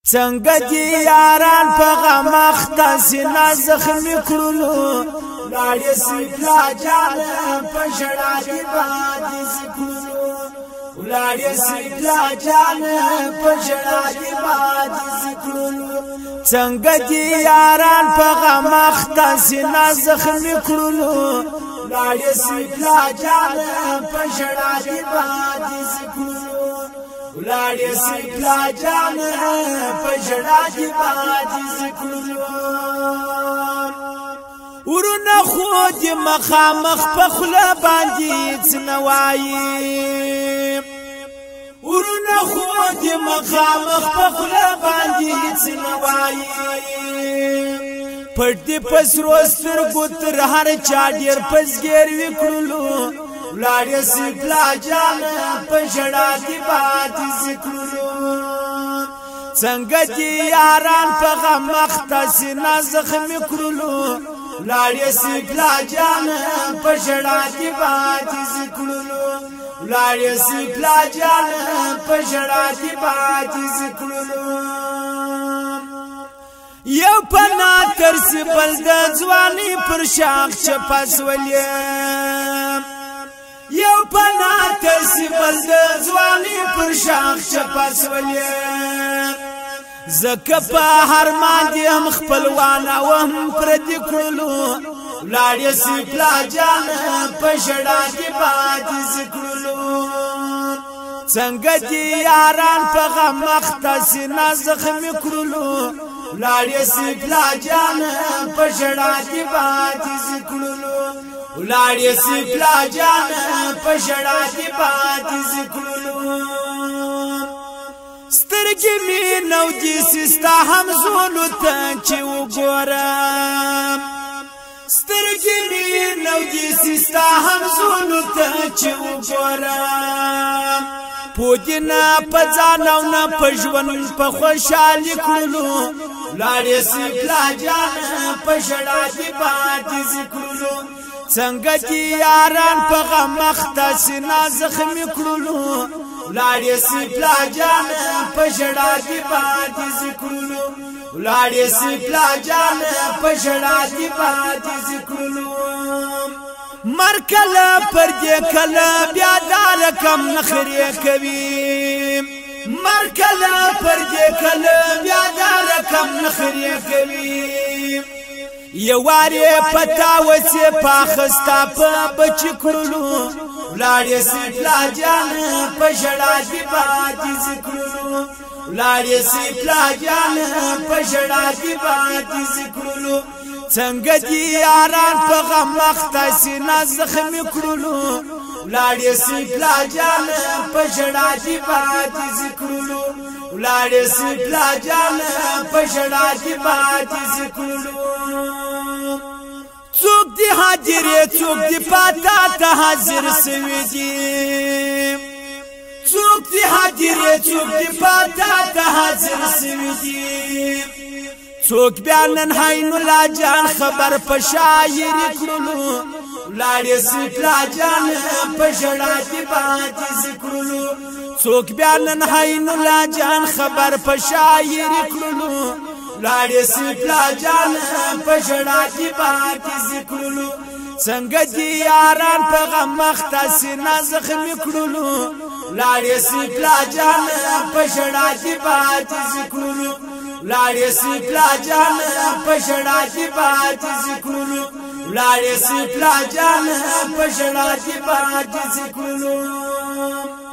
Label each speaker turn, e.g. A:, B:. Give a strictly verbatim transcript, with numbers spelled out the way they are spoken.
A: څنګه دي یاران په غم اخته سینه زخمي کړلو لاړې سپلا جان په ژړا دي باندې ذکرلو لاړې سپلا جان په ژړا دي باندې ذکرلو څنګه دي یاران په غم اخته سینه زخمي کړلو لاړې سپلا جان په ژړا دي باندې ذکرلو لاړې سپلا جان په ژړا دي باندې ذکرلو ورونه خو دې مخامخ په خوله باندې څه نه وایي ورونه خو دې مخامخ په خوله باندې څه نه وایي پټ دې په سرو سترګو تر هر چا ډېر پزګیر وکړلو لاړې سپلا جان په ژړا دي باندې ذکرلو څنګه دي یاران په غم اخته سینه زخمي کړلو لاړې سپلا جان په ژړا دي باندې ذکرلو لاړې سپلا جان په ژړا دي باندې ذکرلو یو پنا تر سپل د ځواني پر شاخ چپاسولې یو پنا تر سپل د ځواني پر شاخ چپاسولې زکه په هر باندې هم خپلوان او هم پر دې کړلو لاړې سپلا جان په ژړا دي باندې ذکرلو څنګه دي یاران په غم اخته سینه زخمي کړلو لاړې سپلا جان په ژړا دي باندې ذکرلو لاړې سپلا جان په ژړا دي باندې ذکرلو سترګې مې نو دي ستا هم زولو ته چې وګورم سترګې مې نو دي ستا هم زولو ته چې وګورم پودینا په ځان او نه په ژوند په خوشالي کړلو لاړې سپلا جان په ژړا دي باندې ذکرلو څنګه دي یاران په غم اخته سینه زخمي کړلو لاړې سپلا جان په ژړا دي باندې ذکرلو لاړې سپلا جان په ژړا دي باندې ذکرلو مرکل پر دې کله بیا دار کم نخري کوي مرکل پر دې کله بیا دار کم نخري کوي یواري پتا وڅه پاخستا په بچ کړلو لاړې سپلا جان په ژړا دي باندې ذکرلو لاړې سپلا جان په ژړا دي باندې ذکرلو څنګه دي یاران په غم اخته سینه زخمي کړلو لاړې سپلا جان په ژړا دي باندې ذکرلو لاړې سپلا جان په ژړا دي باندې ذکرلو څوک دی حاضر څوک دی پاتا ته حاضر سوي دي څوک دی حاضر څوک دی پاتا ته حاضر سوي دي څوک بیانن هاینو لا جان خبر په شاعر کړلو لاړې سپلا جان په ژړا دي باندې ذکرلو څوک بیانن هاینو لا جان خبر په شاعر کړلو لاړې سپلا جان په ژړا دي باندې ذکرلو څنګه دي یاران په غم اخته سینه زخمي کړلو لاړې سپلا جان په ژړا دي باندې ذکرلو لاړې سپلا جان په ژړا دي باندې ذکرلو لاړې سپلا جان په ژړا دي باندې ذکرلو